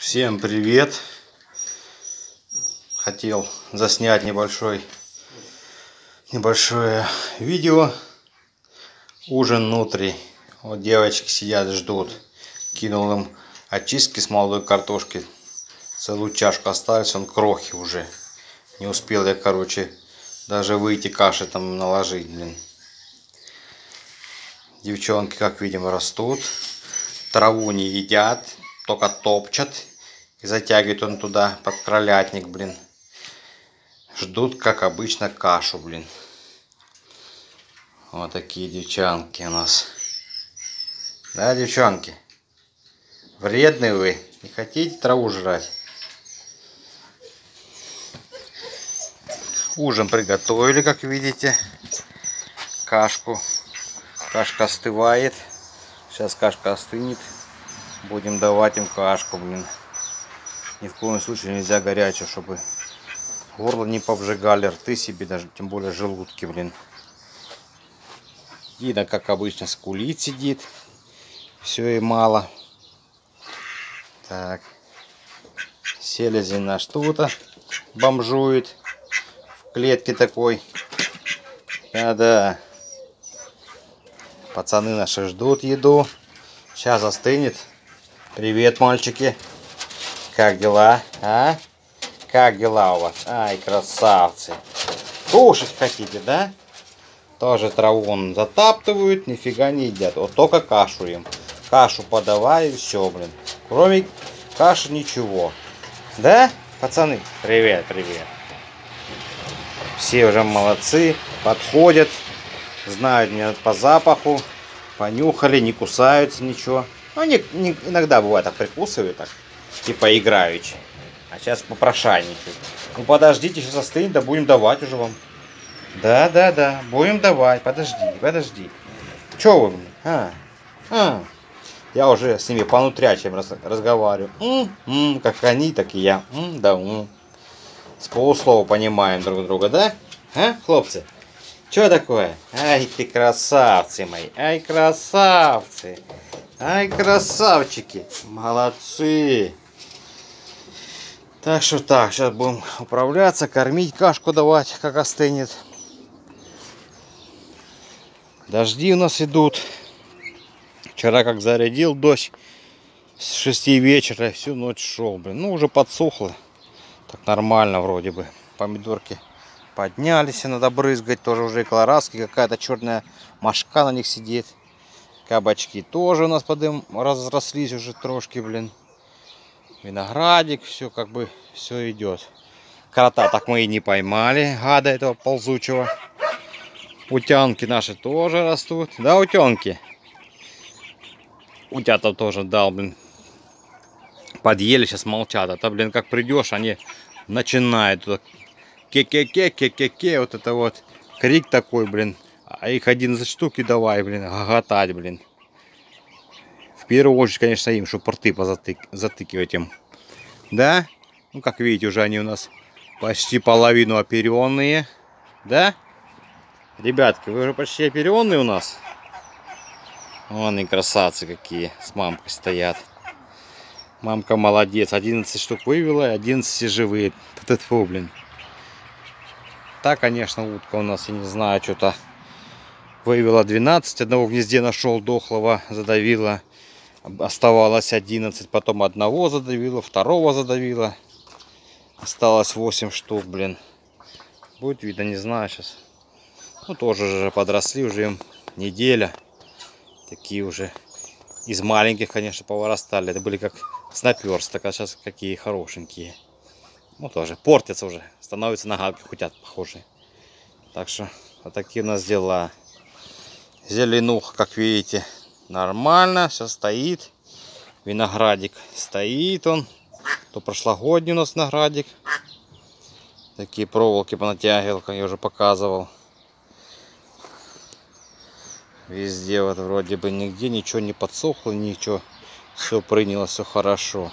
Всем привет! Хотел заснять небольшое видео. Ужин внутри. Вот девочки сидят, ждут. Кинул им очистки с молодой картошки. Целую чашку остались, он крохи уже. Не успел я, короче, даже выйти каши там наложить, блин. Девчонки, как видим, растут. Траву не едят, только топчат. И затягивает он туда под кролятник, блин. Ждут, как обычно, кашу, блин. Вот такие девчонки у нас. Да, девчонки? Вредные вы. Не хотите траву жрать? Ужин приготовили, как видите. Кашку. Кашка остывает. Сейчас кашка остынет. Будем давать им кашку, блин. Ни в коем случае нельзя горячую, чтобы горло не повжигали, рты себе, даже тем более желудки, блин. Дина, как обычно, скулит, сидит. Все и мало. Так. Селезень наш тут бомжует. В клетке такой. Да-да. Пацаны наши ждут еду. Сейчас остынет. Привет, мальчики. Как дела, а? Как дела у вас? Ай, красавцы. Кушать хотите, да? Тоже траву вон затаптывают, нифига не едят. Вот только кашу им. Кашу подавай и все, блин. Кроме каши ничего. Да, пацаны? Привет, привет. Все уже молодцы, подходят. Знают меня по запаху. Понюхали, не кусаются, ничего. Они иногда бывает так прикусывают, так. Типа играючи. А сейчас попрошайничают. Ну подождите, сейчас остынет, да будем давать уже вам. Да, будем давать. Подожди. Че вы, блин? Я уже с ними понутрячим разговариваю. Как они, так и я. Да. С полуслова понимаем друг друга, да? А, хлопцы? Че такое? Ай, ты красавцы мои. Ай, красавцы. Ай, красавчики. Молодцы. Так что так, сейчас будем управляться, кормить, кашку давать, как остынет. Дожди у нас идут. Вчера как зарядил дождь с 6 вечера, всю ночь шел, блин. Ну, уже подсохло. Так нормально вроде бы. Помидорки поднялись, надо брызгать. Тоже уже колорадки, какая-то черная мошка на них сидит. Кабачки тоже у нас разрослись уже трошки, блин. Виноградик, все как бы, все идет. Крота так мы и не поймали, гада этого ползучего. Утянки наши тоже растут. Да, утенки? Утята тоже дал, блин. Подъели, сейчас молчат. А то, блин, как придешь, они начинают. Ке-ке-ке, вот это вот. Крик такой, блин. А их 11 штук и давай, блин, гоготать, блин. В первую очередь, конечно, им, чтобы рты затыкивать им. Да? Ну, как видите, уже они у нас почти половину оперенные. Да? Ребятки, вы уже почти оперенные у нас. Вон и красавцы какие с мамкой стоят. Мамка молодец. 11 штук вывела, 11 живые. Фу, блин. Так, конечно, утка у нас, я не знаю, что-то вывела 12. Одного в гнезде нашел, дохлого, задавила. Оставалось 11, потом одного задавила, второго задавила. Осталось 8 штук, блин. Будет видно, не знаю сейчас. Ну, тоже уже подросли, уже им неделя. Такие уже из маленьких, конечно, повырастали. Это были как снаперсток, а сейчас какие хорошенькие. Ну, тоже портятся уже, становятся на галки, хотят похожие. Так что, вот такие у нас дела. Зеленуха, как видите, нормально, все стоит. Виноградик стоит он. То прошлогодний у нас виноградик. Такие проволоки понатягивал, как я уже показывал. Везде вот вроде бы нигде ничего не подсохло, ничего. Все приняло, все хорошо.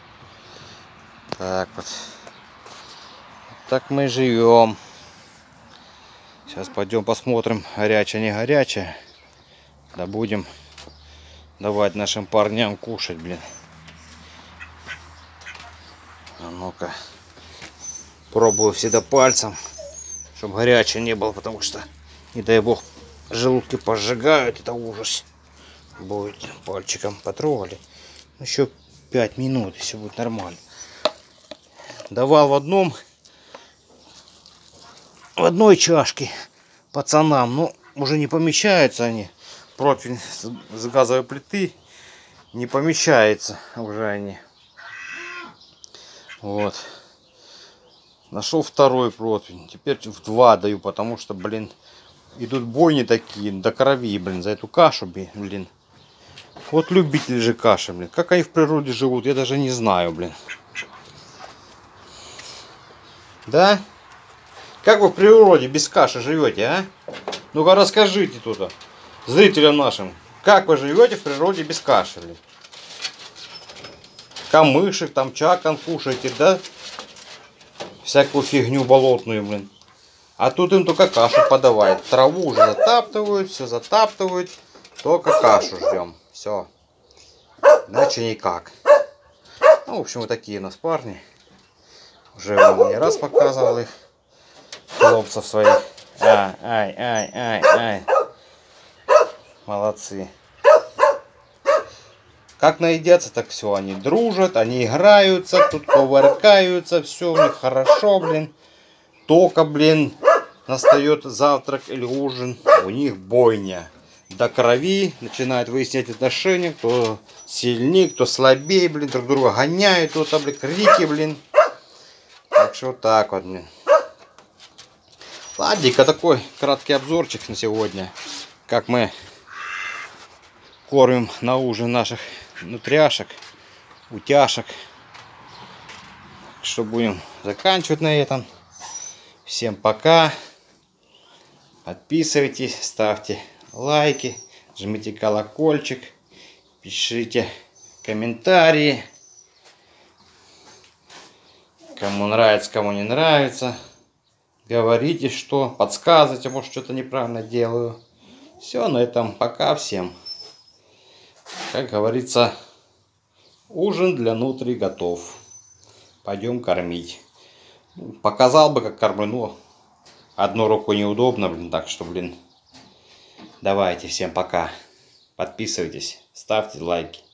Так вот. Так мы живем. Сейчас пойдем посмотрим, горячая, не горячая. Да будем давать нашим парням кушать, блин. А ну-ка. Пробую всегда пальцем, чтобы горячее не было, потому что, не дай бог, желудки пожигают, это ужас. Будет пальчиком потрогали. Еще 5 минут, и все будет нормально. Давал в одной чашке пацанам, но уже не помещаются они. Противень с газовой плиты не помещается уже они. Вот. Нашел второй противень. Теперь в 2 даю, потому что, блин, идут бойни такие до крови, блин, за эту кашу, блин. Вот любители же каши, блин. Как они в природе живут, я даже не знаю, блин. Да? Как вы в природе без каши живете, а? Ну-ка расскажите тут зрителям нашим, как вы живете в природе без каши, блин. Камышек, там чакан кушаете, да? Всякую фигню болотную, блин. А тут им только кашу подавают. Траву уже затаптывают, все затаптывают. Только кашу ждем. Все. Иначе никак. Ну, в общем, вот такие у нас парни. Уже вам не раз показывал их. Хлопцев своих. Ай. Молодцы. Как наедятся, так все. Они дружат, они играются, тут кувыркаются. Все у них хорошо, блин. Только, блин, настает завтрак или ужин. У них бойня. До крови, начинают выяснять отношения, кто сильнее, кто слабее, блин, друг друга гоняют, вот, блин, крики, блин. Так что вот так вот, блин. Ладненько, такой краткий обзорчик на сегодня, как мы кормим на ужин наших нутряшек, утяшек. Что будем заканчивать на этом. Всем пока. Подписывайтесь, ставьте лайки, жмите колокольчик, пишите комментарии, кому нравится, кому не нравится, говорите, что, подсказывайте, может, что-то неправильно делаю. Все, на этом пока всем. Как говорится, ужин для нутрий готов. Пойдем кормить. Показал бы, как кормлю, но одной рукой неудобно, блин, так что, блин. Давайте, всем пока. Подписывайтесь, ставьте лайки.